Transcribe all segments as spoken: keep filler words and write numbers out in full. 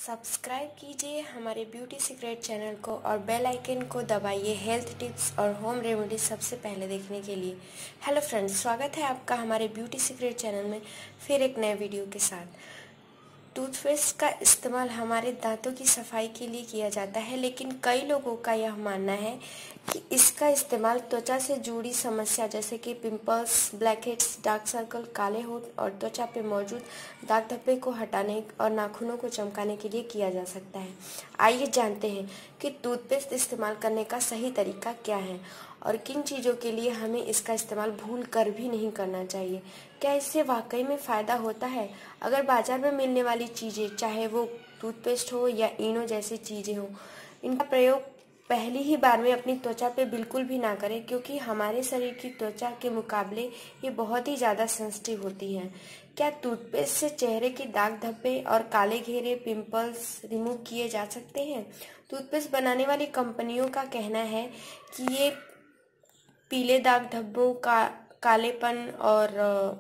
Subscribe कीजिए हमारे beauty secret channel को और बेल आइकन को दबाइए हेल्थ टिप्स और होम रेमेडीज सबसे पहले देखने के लिए। हेलो फ्रेंड्स, स्वागत है आपका हमारे ब्यूटी सीक्रेट चैनल में फिर एक नए वीडियो के साथ। टूथपेस्ट का इस्तेमाल हमारे दांतों की सफाई के लिए किया जाता है, लेकिन कई लोगों का यह मानना है कि इसका इस्तेमाल त्वचा से जुड़ी समस्या जैसे कि पिंपल्स, ब्लैकहेड्स, डार्क सर्कल, काले होंठ और त्वचा पे मौजूद दाग धब्बे को हटाने और नाखूनों को चमकाने के लिए किया जा सकता है। आइए जानते हैं कि टूथपेस्ट इस्तेमाल करने का सही तरीका क्या है और किन चीज़ों के लिए हमें इसका इस्तेमाल भूल कर भी नहीं करना चाहिए। क्या इससे वाकई में फ़ायदा होता है? अगर बाज़ार में मिलने वाली चीज़ें, चाहे वो टूथपेस्ट हो या इनो जैसी चीज़ें हो, इनका प्रयोग पहली ही बार में अपनी त्वचा पे बिल्कुल भी ना करें, क्योंकि हमारे शरीर की त्वचा के मुकाबले ये बहुत ही ज़्यादा सेंसिटिव होती हैं। क्या टूथपेस्ट से चेहरे के दाग धब्बे और काले घेरे, पिंपल्स रिमूव किए जा सकते हैं? टूथपेस्ट बनाने वाली कंपनियों का कहना है कि ये पीले दाग धब्बों का कालेपन और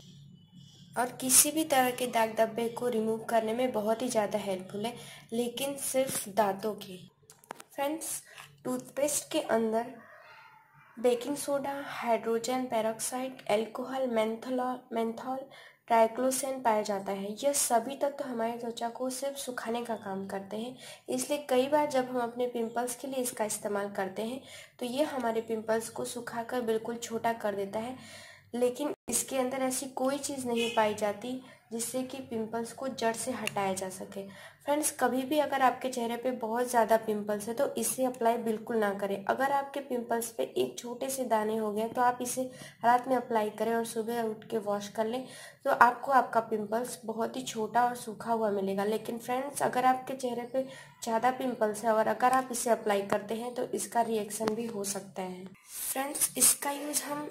और किसी भी तरह के दाग धब्बे को रिमूव करने में बहुत ही ज़्यादा हेल्पफुल है, लेकिन सिर्फ दांतों के। फ्रेंड्स, टूथपेस्ट के अंदर baking soda, hydrogen peroxide, alcohol, menthol menthol triclosan पाया जाता है। यह सभी तत्व तो हमारी त्वचा को सिर्फ सुखाने का काम करते हैं, इसलिए कई बार जब हम अपने पिंपल्स के लिए इसका इस्तेमाल करते हैं तो ये हमारे पिंपल्स को सुखाकर बिल्कुल छोटा कर देता है, लेकिन इसके अंदर ऐसी कोई चीज़ नहीं पाई जाती जिससे कि पिंपल्स को जड़ से हटाया जा सके। फ्रेंड्स, कभी भी अगर आपके चेहरे पे बहुत ज़्यादा पिंपल्स है तो इसे अप्लाई बिल्कुल ना करें। अगर आपके पिंपल्स पे एक छोटे से दाने हो गए तो आप इसे रात में अप्लाई करें और सुबह उठ के वॉश कर लें, तो आपको आपका पिंपल्स बहुत ही छोटा और सूखा हुआ मिलेगा। लेकिन फ्रेंड्स, अगर आपके चेहरे पे ज़्यादा पिंपल्स है और अगर आप इसे अप्लाई करते हैं तो इसका रिएक्शन भी हो सकता है। फ्रेंड्स, इसका यूज़ हम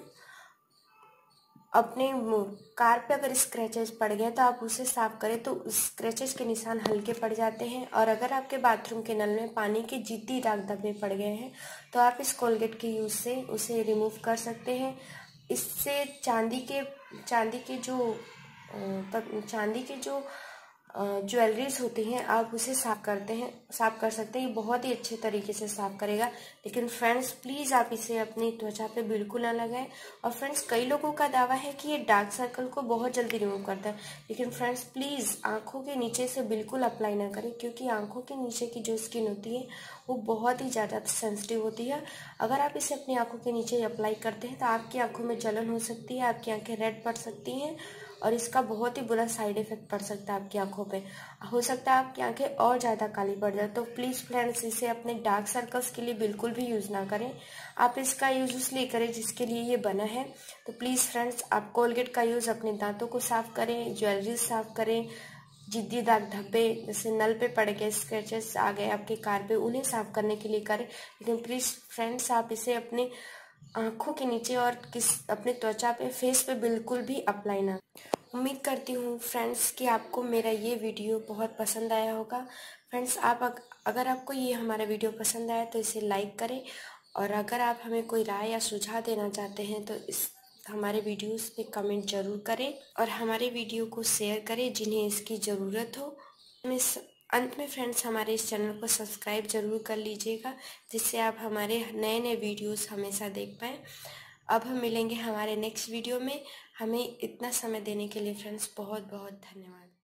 अपने कार पे अगर स्क्रैचेस पड़ गए तो आप उसे साफ करें तो स्क्रैचेस के निशान हल्के पड़ जाते हैं। और अगर आपके बाथरूम के नल में पानी के जिद्दी दाग धब्बे पड़ गए हैं तो आप इस कोलगेट के यूज़ से उसे रिमूव कर सकते हैं। इससे चांदी के चांदी के जो चांदी के जो ज्वेलरीज होती हैं आप उसे साफ करते हैं साफ कर सकते हैं। ये बहुत ही अच्छे तरीके से साफ करेगा। लेकिन फ्रेंड्स, प्लीज़ आप इसे अपनी त्वचा पे बिल्कुल ना लगाएं। और फ्रेंड्स, कई लोगों का दावा है कि ये डार्क सर्कल को बहुत जल्दी रिमूव करता है, लेकिन फ्रेंड्स प्लीज़ आंखों के नीचे से बिल्कुल अप्लाई ना करें, क्योंकि आंखों के नीचे की जो स्किन होती है वो बहुत ही ज़्यादा सेंसिटिव होती है। अगर आप इसे अपनी आंखों के नीचे अप्लाई करते हैं तो आपकी आंखों में जलन हो सकती है, आपकी आंखें रेड पड़ सकती हैं और इसका बहुत ही बुरा साइड इफेक्ट पड़ सकता है आपकी आंखों पे। हो सकता है आपकी आंखें और ज़्यादा काली पड़ जाए। तो प्लीज़ फ्रेंड्स, इसे अपने डार्क सर्कल्स के लिए बिल्कुल भी यूज़ ना करें। आप इसका यूज़ इसलिए करें जिसके लिए ये बना है। तो प्लीज़ फ्रेंड्स, आप कोलगेट का यूज़ अपने दांतों को साफ करें, ज्वेलरी साफ करें, जिद्दी दाग धब्बे जैसे नल पे पड़ गए, स्क्रैचेस आ गए आपके कार पे, उन्हें साफ करने के लिए करें। लेकिन प्लीज़ फ्रेंड्स, आप इसे अपने आंखों के नीचे और किस अपने त्वचा पे, फेस पे बिल्कुल भी अप्लाई ना। उम्मीद करती हूँ फ्रेंड्स कि आपको मेरा ये वीडियो बहुत पसंद आया होगा। फ्रेंड्स, आप अगर आपको ये हमारा वीडियो पसंद आया तो इसे लाइक करें, और अगर आप हमें कोई राय या सुझाव देना चाहते हैं तो इस हमारे वीडियोस पे कमेंट जरूर करें और हमारे वीडियो को शेयर करें जिन्हें इसकी ज़रूरत हो। मिस अंत में फ्रेंड्स, हमारे इस चैनल को सब्सक्राइब जरूर कर लीजिएगा, जिससे आप हमारे नए नए वीडियोस हमेशा देख पाएँ। अब हम मिलेंगे हमारे नेक्स्ट वीडियो में। हमें इतना समय देने के लिए फ्रेंड्स बहुत बहुत धन्यवाद।